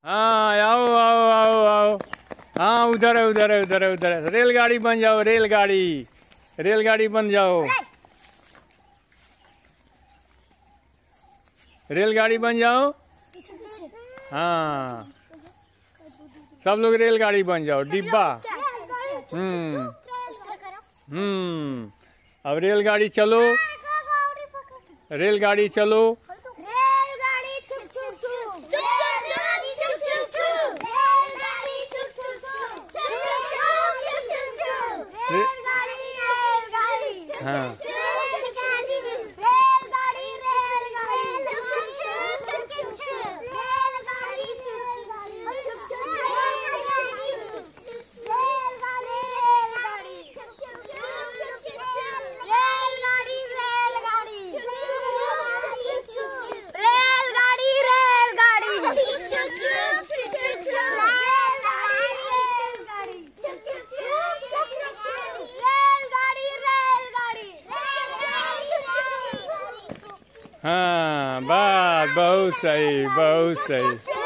हाँ आओ आओ आओ आओ। हाँ उधर है उधर है उधर है उधर है। रेलगाड़ी बन जाओ, रेलगाड़ी, रेलगाड़ी बन जाओ, रेलगाड़ी बन जाओ। हाँ सब लोग रेलगाड़ी बन जाओ, डिब्बा। अब रेलगाड़ी चलो, रेलगाड़ी चलो। हाँ हाँ, बस बहुत सही, बहुत सही।